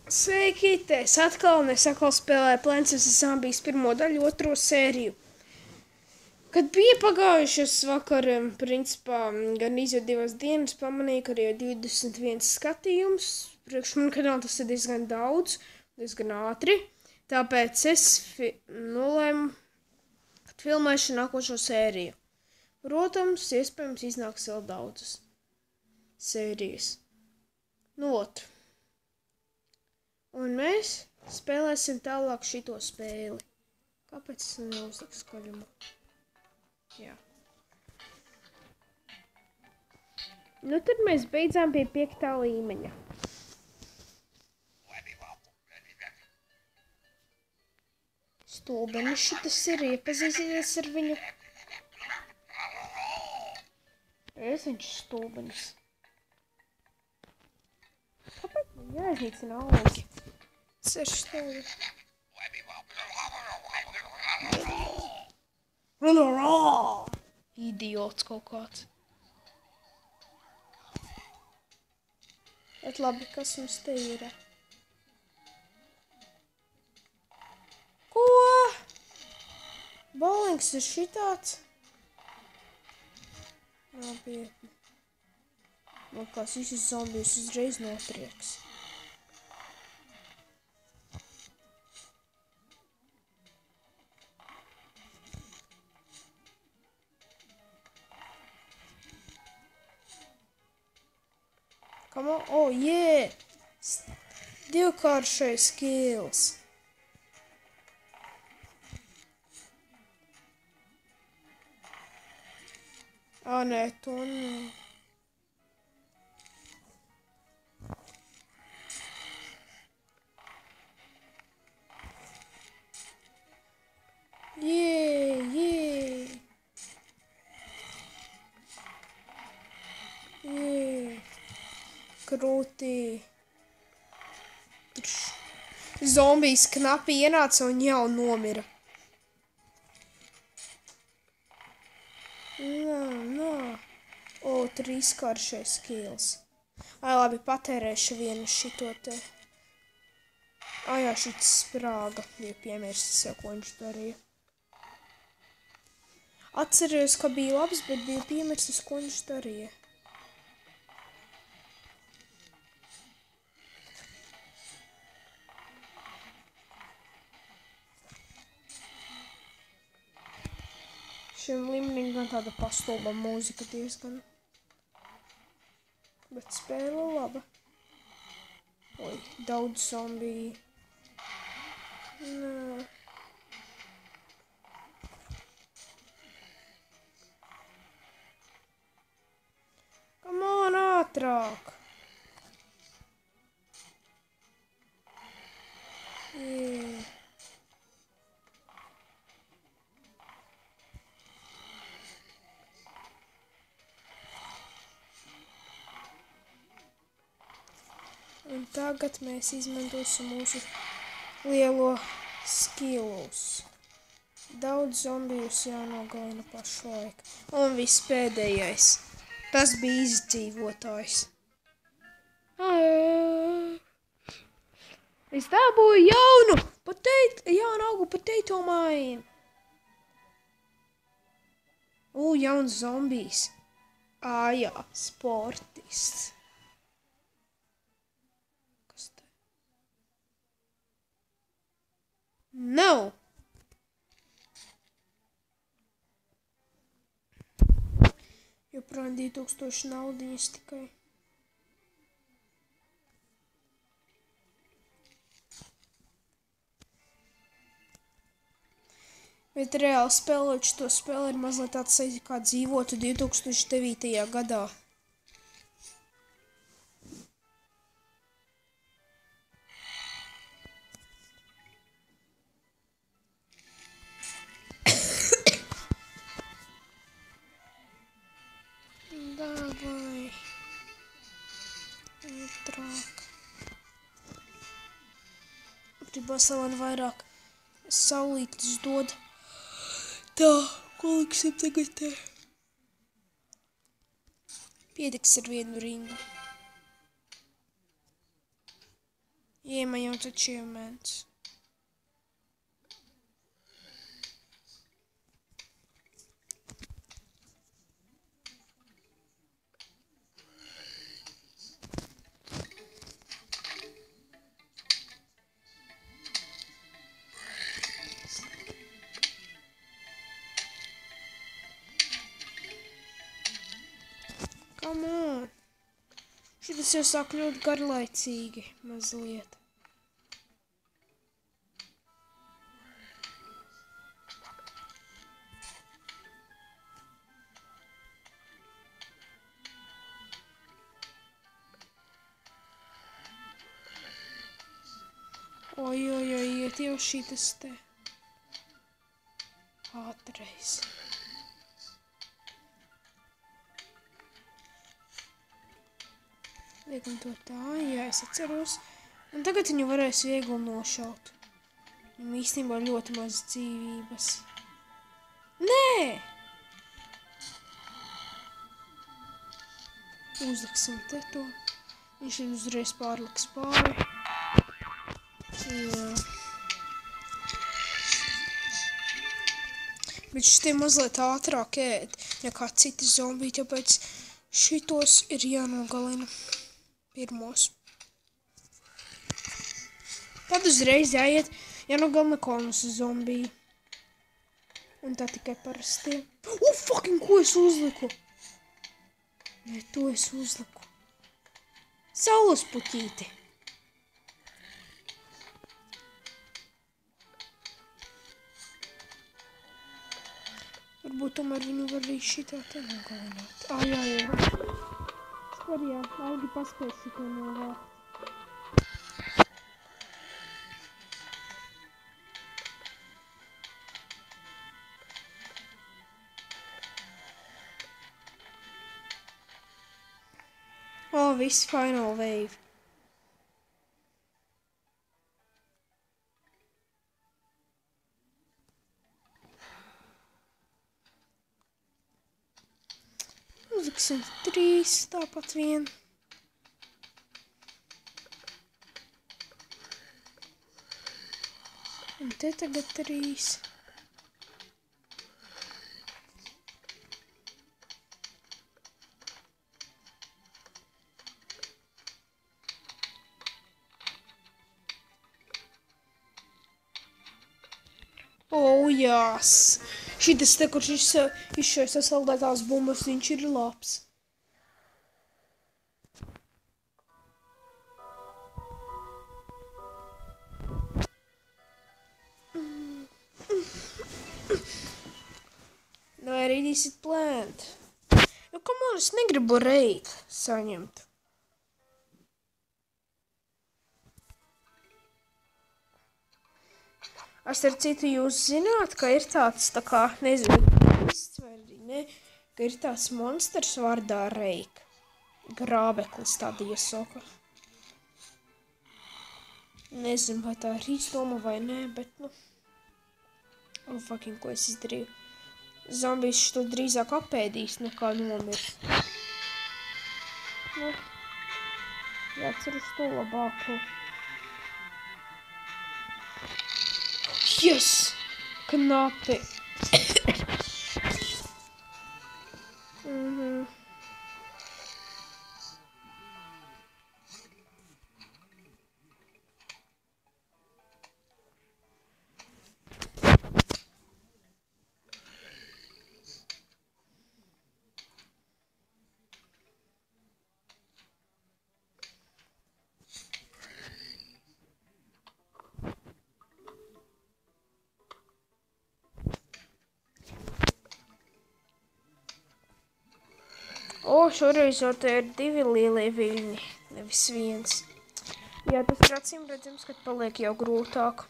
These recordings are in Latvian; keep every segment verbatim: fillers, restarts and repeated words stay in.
Sveiki, es atkal un es atkal spēlēju Plants vs. Zombies pirmo daļu, otro sēriju. Kad bija pagājušas vakar, principā, gan izjūt divas dienas, pamanīju, ka ir divdesmit viens skatījums. Priekš man kanāla tas ir diezgan daudz, diezgan ātri. Tāpēc es nolēmu, kad filmēšu nākošo sēriju. Protams, iespējams iznāks vēl daudzas sērijas. Nu, ot. Un mēs spēlēsim tālāk šito spēli. Kāpēc es neuzliku skaļumu? Jā. Nu, tad mēs beidzām pie piektā līmeņa. Stulbenis šitas ir, iepazīsies ar viņu. Es viņš stulbenis. Kāpēc man jāiznīcina augi? Seši stūri. Idiots kaut kāds. Bet labi, kas mums te ir? Ko? Bowlings ir šitāds? Nopietni. Man kāds visus zombijus uzreiz notrieks. Come on, oh yeah! Divkāršais skills. Ā, nē, to nē. Jē, jē. Jē. Krūtī. Zombijs knapi ienāca un jau nomira. Nā, nā. O, trīskāršais skills. Ai, labi, patērēšu vienu šito te. Ai, jā, šits sprāga. Bija piemērsts sev, ko viņš darīja. Atcerējos, ka bija labs, bet bija piemērsts, ko viņš darīja. Šim līmenim gan tāda pastulba mūzika diezgan. Bet spēle laba. Oi, daudz zombiju. Nā. Come on, ātrāk! Yeah. Un tagad mēs izmantosim mūsu lielo skillus. Daudz zombijus jānogalina pašlaik. Un viss pēdējais. Tas bija izdzīvotājs. Es dabūju jaunu, potato, jaunu augu potato mine. U, jauns zombijs. Ā, jā, sportists. No! Joprojām divi tūkstoši naudiņas tikai. Bet reāli spēlot šo spēli ir mazliet tāds sajūta, kā dzīvotu divi tūkstoši devītajā gadā. Davai. Ātrāk. Gribas vēl vairāk saulītes dod. Tā, ko liksim tagad te? Pietiks ar vienu rindu. Yeah, man jauns achievements. Come on. Šitas jau sāk ļoti garlaicīgi mazliet. Oj, oj, oj, iet jau šitas te. Ātreiz. Liekam to tā, jā, es atceros. Un tagad viņu varēs viegli nošaut. Viņam īstenībā ļoti maz dzīvības. Nē! Uzliksim te to. Viņš ir uzreiz pārliks pāri. Jā. Bet šis tie mazliet ātrāk ēd nekā citi zombiji, tāpēc šitos ir jānogalina. Pirmos. Tad uzreiz jāiet, jānogalina konusu zombiju. Un tā tikai parastie. U, fucking, ko es uzliku? Nē, to es uzliku. Saules puķīti. Varbūt tomēr viņu var arī šitā te nogalināt. Ā, jā, jā. Var jā, Algi paspēs šito novākt. O, viss final wave. Uzliksim trīs, tāpat vien. Un te tagad trīs. Oh, jās! Šitas te, kurš izšoja sasaldētās bumbas, viņš ir labs. No, I really is it planned. Jo, come on, es negribu raid saņemt. Es ar citu jūs zināt, ka ir tāds, tā kā, nezinu, vai arī ne, ka ir tāds monsters vārdā Reik. Grābeklis tāda iesauka. Nezinu, vai tā ir īstoma vai nē, bet, nu. Oh, fucking, ko es izdarīju. Zombijs šito drīzāk apēdīs, nekā nomirs. Nu, jācer uz to labāko. Yes! Knapi! Mhm. O, šoreiz jau te ir divi lielie viļņi, nevis viens. Jā, tas ir acīm redzams, kad paliek jau grūtāk.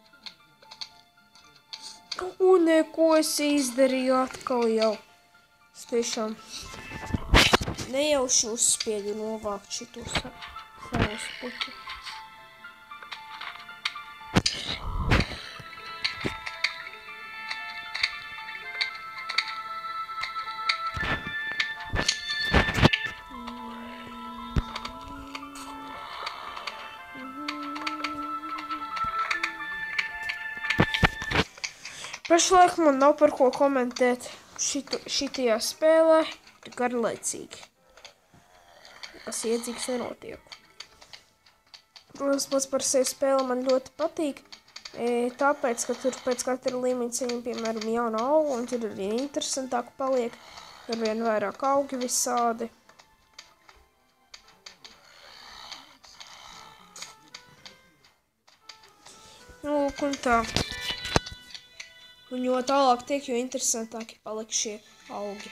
Un, ko es izdarīju atkal jau? Es tiešām nejauši uzspiedu novākt šito saules puķu. Pašlaik man nav par ko komentēt šitu, šitajā spēlē, garlaicīgi. Kas iedzīgs nenotiek. Protams, pats par sevi spēle man ļoti patīk, tāpēc, ka tur pēc katra līmeņa saņem, piemēram, jaunu augu, un tur arī interesantāk paliek, ar vien vairāk augi visādi. Lūk, un tā. Un jo tālāk tiek, jo interesantāki paliek šie augi.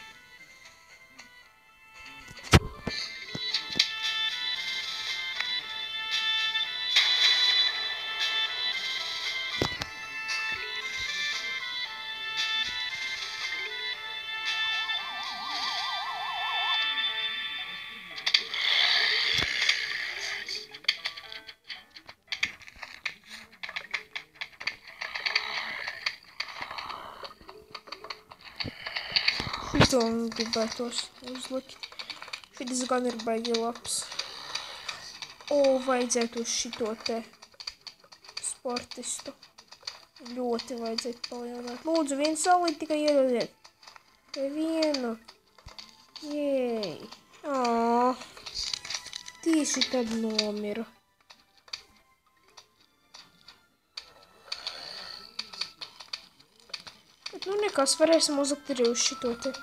Šito gribētos uzlikt. Šitas gan ir baigi labs. O, vajadzētu uz šito te sportistu. Ļoti vajadzētu palielināt. Lūdzu, vienu saulīt tikai iedodiet. Tikai vienu. Jēj. Ā, tieši tad nomiru. Bet nu nekas, varēsim uzlikt arī uz šito te.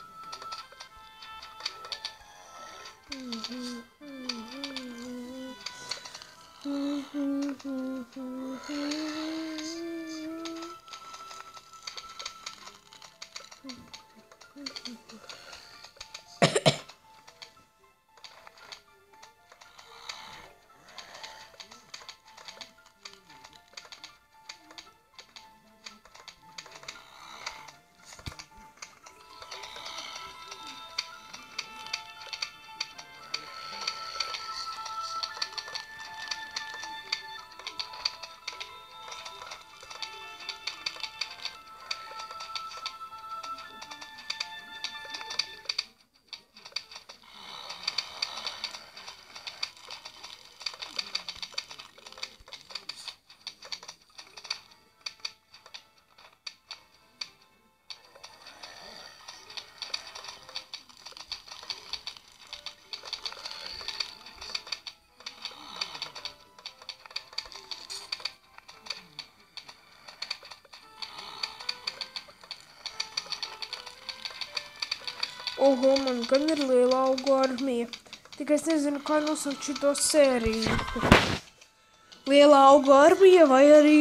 Oho, man gan ir liela augu armija. Tikai es nezinu, kā nosaukt šito sēriju. Liela augu armija vai arī...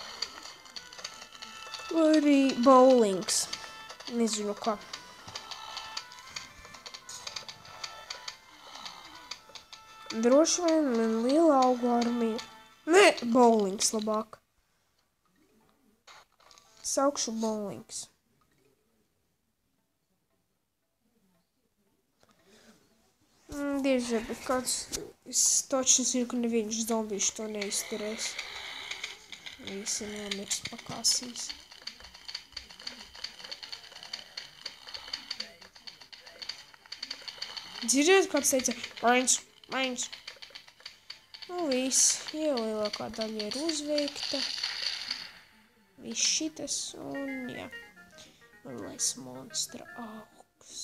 vai arī bowlings. Nezinu kā. Droši vien man liela augu armija. Nē, bowlings labāk. Saukšu bowlings. Dieži, bet kāds, es toči zinu, ka neviens zombijš to neizturēs. Visi nomirs pakāsīs. Dzirdēt, kāds teica, mains, mains. Nu, viss, jau lielākā daļa ir uzveikta. Viss šitas, un jā. Lielais monstra augs.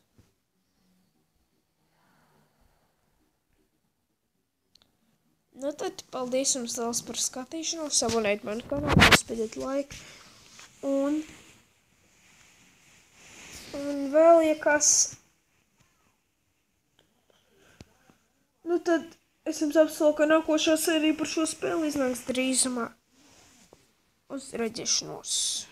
Nu tad, paldies jums daudz par skatīšanos, abonēt manu kanālu, spēļiet laiku, un, un vēl, ja kas, nu tad es jums apsolu, ka nākošā sērija par šo spēli iznāks drīzumā. Uz redzēšanos.